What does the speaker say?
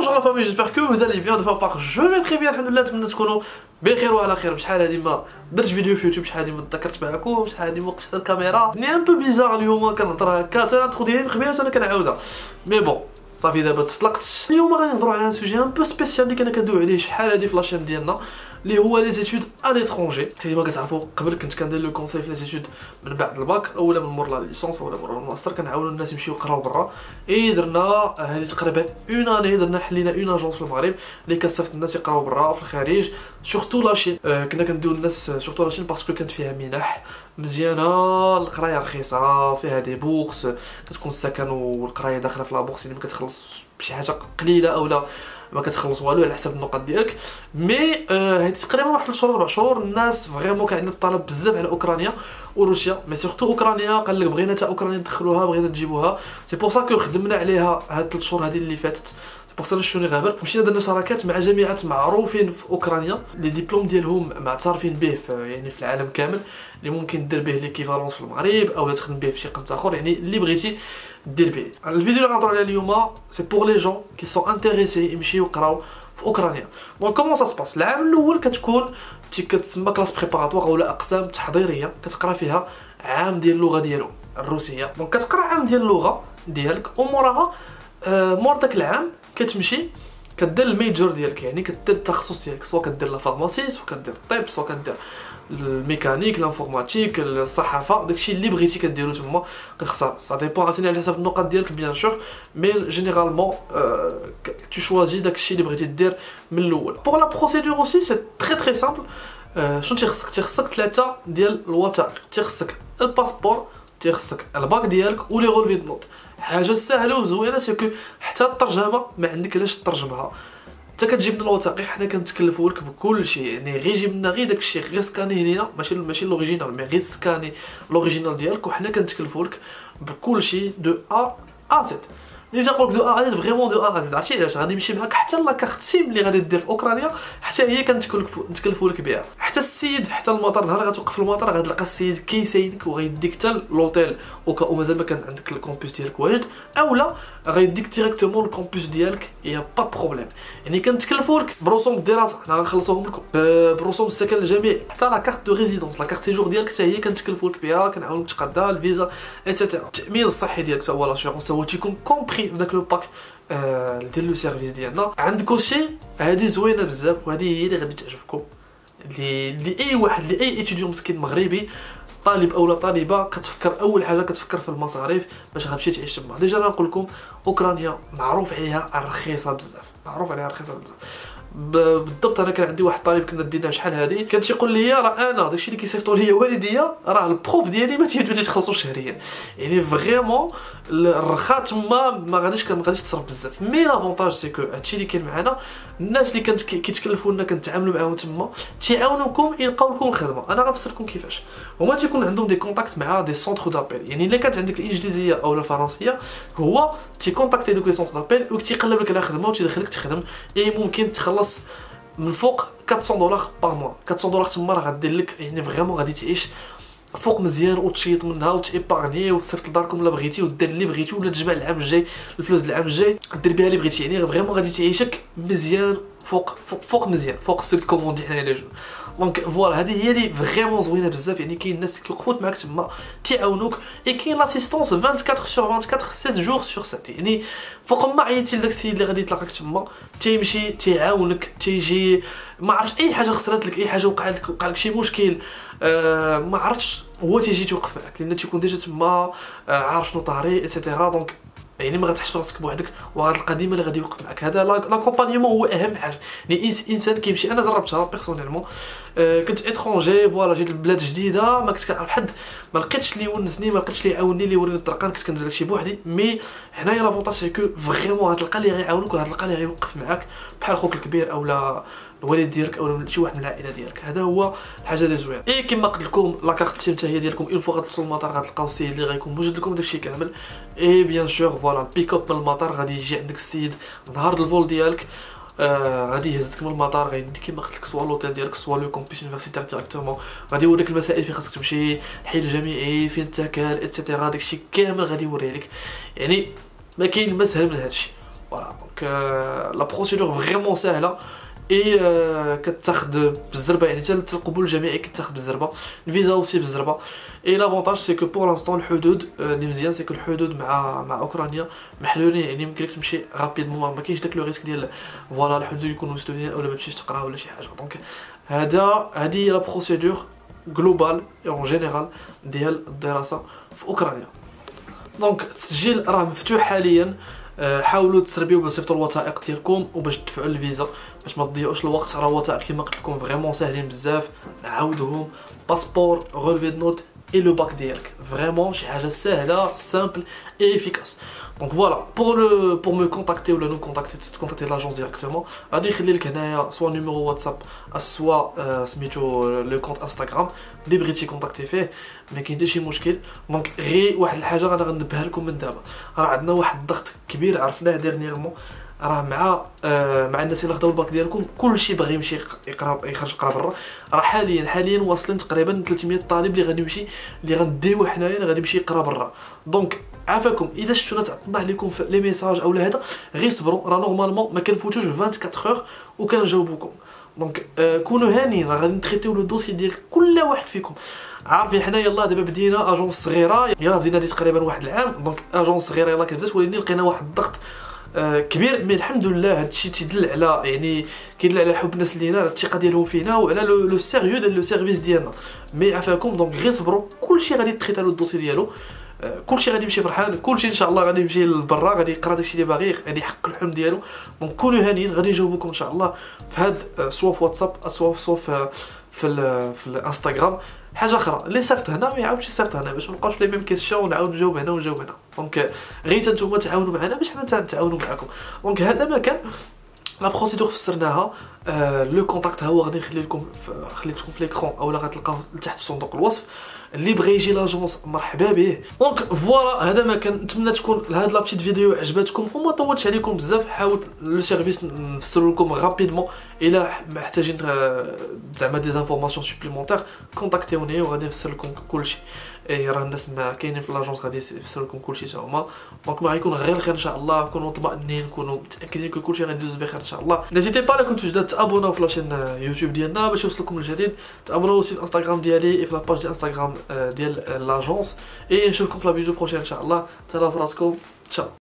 Bonjour la famille, j'espère que vous allez bien. De ma part, je vais très bien. الحمد لله. نتمنى تكونوا بخير وعلى خير. بشحال هادي ما درت فيديو في يوتيوب، شحال هادي ما تذكرت معكم، شحال هادي ما وقفت الكاميرا. ني ان بو بيزار اليوم كنهضر هكا، حتى الانترو ديالي مخبيات انا كنعاودها. مي بون صافي دابا تطلقت. اليوم غادي نهضروا على ان سوجي ان بو سبيسيال اللي كنا كندويو عليه شحال هادي في لاشين ديالنا، اللي هو لي زيتود ا ليترونجي. كيما كتعرفوا قبل كنت كندير لو كونساي في لي زيتود من بعد الباك اولا من مور لا ليسونس اولا من الماستر، كنعاونوا الناس يمشيو يقراو برا. اي درنا هذه تقريبا اون اني، درنا حلينا اون اجونس في المغرب اللي كتصيفط الناس يقراو برا في الخارج، سورتو لاشين. كنا كنديو الناس سورتو لاشين باسكو كانت فيها منح مزيانه، القرايه رخيصه، فيها دي بورس، كتكون السكن والقرايه داخله في لا بورس، يعني ما كتخلص بشي حاجه قليله اولا ما كتخلص والو على حسب النقط ديالك. مي هادي تقريبا واحد 3 شهور 4 شهور الناس فريمون كان عندنا الطلب بزاف على اوكرانيا وروسيا، مي سورتو اوكرانيا قال لك بغينا حتى اوكرانيا ندخلوها، بغينا نجيبوها. سي بور سا كو خدمنا عليها هاد 3 شهور هادي اللي فاتت. بور سا شوني غابر مشينا درنا شراكات مع جامعات معروفين في اوكرانيا، لي ديبلوم ديالهم معترفين به في يعني في العالم كامل، اللي ممكن دير به ليكيفالونس في المغرب او تخدم به في شي قنت اخر، يعني اللي بغيتي دير به. الفيديو اللي غنهضروا عليه اليوم سي بور لي جون كي سون انتريسي يمشيو يقراو في اوكرانيا. دونك كومون سا سباس؟ العام الاول كتكون كتسمى كلاس بريباراتوار ولا اقسام تحضيريه، كتقرا فيها عام ديال اللغه ديالو الروسيه. دونك كتقرا عام ديال اللغه ديالك، وموراها مور داك العام كتمشي كدير الميجور ديالك، يعني كدير التخصص ديالك، سواء كدير لا فارماسي، سواء كدير الطب، سواء كدير الميكانيك، الانفورماتيك، الصحافه، داكشي اللي بغيتي كديرو تما. كتختار سا ديبون عاوتاني على حسب النقط ديالك بيان سور، مي جينيرالمون تو شوازي داكشي اللي بغيتي دير من الاول. بور لا بروسيدور اوسي سي تري سامبل. شنو تيخصك 3 ديال الوثائق، تيخصك الباسبور، تيخصك الباك ديالك ولي غولفي د نوت. حاجه سهله وزوينه، سكو حتى الترجمه ما عندك علاش ترجمها، انت كتجيب لنا الوثائق حنا كنتكلفوا لك بكل شيء، يعني غير جيب لنا غير داكشي، غير سكاني هنا، ماشي لوريجينال، مي غير سكاني لوريجينال ديالك وحنا كنتكلفوا لك بكل شيء دو ا زد. ملي تنقول لك دو ا زد فريمون دو ا زد، عرفتي علاش؟ غادي يمشي معاك حتى لا كارت سيم اللي غادي دير في اوكرانيا، حتى هي كنتكلفوا لك بها. حتى السيد، حتى المطار، نهار غتوقف في المطار غتلقى السيد كيساينك وغيديك حتى لوطيل او مازال ما كان عندك الكومبوس ديالك واجد، اولا غيديك ديريكتومون الكومبوس ديالك، يا با بروبليم. يعني كنتكلفوا لك برسوم الدراسه، حنا غنخلصوهم لكم برسوم السكن الجامعي، حتى لا كارت دو ريزيدونس، لا كارت سيجور ديالك حتى هي كنتكلفوا لك بها، كنعاونوك تقادها، الفيزا ايتترا. التامين الصحي ديالك حتى هو لاشيغونس هو تيكون كومبري في داك لو باك ديال لو سيرفيس ديالنا. عندك اوسي هذه زوينه بزاف، وهذه هي اللي غادي تعجبكم، اللي اي واحد، اللي اي اتيديون مسكين مغربي، طالب اولا طالبه، كتفكر اول حاجه كتفكر في المصاريف باش غتمشي تعيش تما. ديجا نقول لكم اوكرانيا معروف عليها رخيصه بزاف، معروف عليها رخيصه بزاف. بالضبط انا كان عندي واحد الطالب كنا دينا شحال هادي، كان تيقول لي راه انا داكشي اللي كيصيفطوا ليا والديا راه البروف ديالي ما تيتخلصوا شهريا، يعني فريمون الرخاء تما ما غاديش تصرف بزاف. مي لافونتاج سي كو هادشي اللي كاين معنا، الناس اللي كيتكلفوا لنا كنتعاملوا معاهم تما تيعاونوكم يلقاو لكم خدمه. انا غنفسر لكم كيفاش. هما تيكون عندهم دي كونتاكت مع دي سونتر دابيل، يعني الا كانت عندك الانجليزيه او الفرنسيه، هو تيكونتاكتي دوك لي سونتر دابيل وتيقلب لك على خدمه وتيدخلك تخدم، اي ممكن تخلص من فوق 400 دولار بار موا. 400 دولار تما راه غدير لك، يعني فريمون غادي تعيش فوق مزيان وتشيط منها وتيبارني وتصيفط لداركم الا بغيتي، ودير اللي بغيتي، ولا تجمع العام الجاي الفلوس العام الجاي دير بها اللي بغيتي، يعني فريمون غادي تعيشك مزيان فوق مزيان، فوق السيت كوموندي حنا لي جو. دونك فوالا هذه هي اللي فريمون زوينه بزاف، يعني كاين الناس اللي كيوقفوا معاك تما تيعاونوك، اي كاين لاسيستونس 24 سور 24 7 جور سور 7، يعني فوق ما عيطتي لداك السيد اللي غادي يطلقك تما تيمشي تيعاونك، تيجي ما عرفتش اي حاجه خسرت لك، اي حاجه وقع لك شي مشكل ما عرفتش، هو تيجي توقف معاك لان تيكون ديجا تما عارف شنو طاري ايتترا. دونك يعني ما غتحس براسك بوحدك، وغتلقى ديما اللي غادي يوقف معاك. هذا لاكومبانيمون هو اهم حاجه، يعني انسان كيمشي. انا جربتها بيرسونيلمون، كنت اترونجي، فوالا جيت لبلاد جديده، ما كنت كنعرف حد، ما لقيتش اللي يونسني، ما لقيتش اللي يعاونني، اللي يوريني الطرقان، كنت كندير داكشي بوحدي. مي هنايا لافونتاج سي كو فريمون غتلقى اللي غيعاونك، وغتلقى اللي غيوقف معاك بحال خوك الكبير اولا الوالد ديالك او شي واحد من العائله ديالك. هذا هو الحاجه اللي زوينه. اي كما قلت لكم لا كارت سيم حتى هي ديالكم، اون فوا غتوصلوا للمطار غتلقاو السيد اللي غيكون موجود لكم داكشي كامل. اي بيان سور فوالا البيك اب من المطار غادي يجي عندك السيد نهار الفول ديالك، غادي يهزك من المطار، غيديك كيما قلت لك سوا لوطيل ديالك سوا لو كومبوس يونيفرسيتير ديريكتومون، غادي يوريك المسائل فين خاصك تمشي، الحي الجامعي فين تاكل ايتترا، داكشي كامل غادي يوريه لك. يعني ما كاين ما سهل من هادشي. فوالا دونك لا بروسيدور فريمون ساهله اي كتاخد بالزربه، يعني حتى القبول الجامعي كتاخد بالزربه، الفيزا اوسي بالزربه. اي لافونتاج سي كو بور لانستون الحدود اللي مزيان سي كو الحدود مع اوكرانيا محلولين، يعني يمكن لك تمشي رابيدمون، ما كاينش داك لو ريسك ديال فوالا الحدود يكونوا مسدودين اولا ما تمشيش تقرا ولا شي حاجه. دونك هذه لا بروسيدور جلوبال اون جينيرال ديال الدراسه في اوكرانيا. دونك التسجيل راه مفتوح حاليا، حاولوا تسربيو باش تصيفطوا الوثائق ديالكم وباش تدفعوا الفيزا باش ما تضيعوش الوقت. راه الوثائق كما قلت لكم فريمون ساهلين بزاف، نعاودهم باسبور رولفي دو نوت اي لو باك ديالك، فريمون شي حاجه ساهله سامبل اي افيكاس. دونك فوالا pour me contacter ولا نو contacter لاجونس ديريكتومون، غادي نخلي لك هنايا سوا نيميرو واتساب سوا سميتو لو كونت انستغرام اللي بغيتي كونتاكتي فيه، ما كاين حتى شي مشكل. دونك غير واحد الحاجه انا غنبهها لكم من دابا، راه عندنا واحد الضغط كبير عرفناه ديرنييرمون، راه مع الناس اللي خداو الباك ديالكم كلشي باغي يمشي يخرج يقرا برا. راه حاليا واصلين تقريبا 300 طالب اللي غادي يمشي اللي غنديوه حنايا غادي يمشي يقرا برا. دونك عافاكم اذا شفتونا تعطلنا عليكم في لي ميساج اولا هذا غير صبروا، راه نورمالمون ما كنفوتوش 24 اور وكنجاوبوكم. دونك كونوا هانيين، راه غادي نتريتيو لو دوسي ديال كل واحد فيكم. عارفين حنا يلاه دابا بدينا اجونس صغيره، يلاه بدينا دي تقريبا واحد العام، دونك اجونس صغيره يلاه كبدات، ولكن لقينا واحد الضغط كبير. مي الحمد لله هادشي تيدل على يعني كيدل على حب الناس لينا، الثقه ديالهم فينا وعلى لو سيريو ديال لو سيرفيس ديالنا. مي عافاكم دونك غير صبروا، كلشي غادي تريتا له الدوسي ديالو، كلشي غادي يمشي فرحان، كلشي ان شاء الله غادي يمشي لبرا، غادي يقرا داكشي اللي باغي، غادي يحقق الحلم ديالو. دونك كونوا هانيين، غادي نجاوبكم ان شاء الله في هاد سوا في واتساب سوا في الانستغرام. حاجه اخرى اللي صيفط هنا ما يعاودش يصيفط هنا باش ما نبقاوش لي ميم كيسيون ونعاود نجاوب هنا ونجاوب هنا. دونك غير نتوما تعاونوا معنا باش حنا نتعاونوا معكم. دونك هذا ما كان لا بروسيدور فسرناها. لو كونتاكت ها هو غادي نخلي لكم في ليكرون اولا غتلقاوه لتحت في صندوق الوصف. اللي بغى يجي لاجونس مرحبا به. دونك فوالا هذا ما كان، نتمنى تكون هاد لا بتيت فيديو عجبتكم وما طولتش عليكم بزاف. حاولت لو سيرفيس نفسروا لكم رابيدمون، الا محتاجين زعما دي انفورماسيون سوبليمونتير كونتاكتيوني وغادي نفسر لكم كلشي. اي راه الناس ما كاينين في لاجونس غادي يفسر لكم كلشي حتى هما. دونك ما غيكون غير الخير ان شاء الله، كونوا مطمئنين، كونوا متاكدين كلشي غادي يدوز بخير ان شاء الله. نزيتي با كنتو جداد تابوناو في لاشين يوتيوب ديالنا باش يوصلكم الجديد، تابوناو في الانستغرام ديالي في لاباج ديال انستغرام ديال لاجونس، اي نشوفكم في لا فيديو بروشين ان شاء الله. تهلاو في راسكم، تشاو.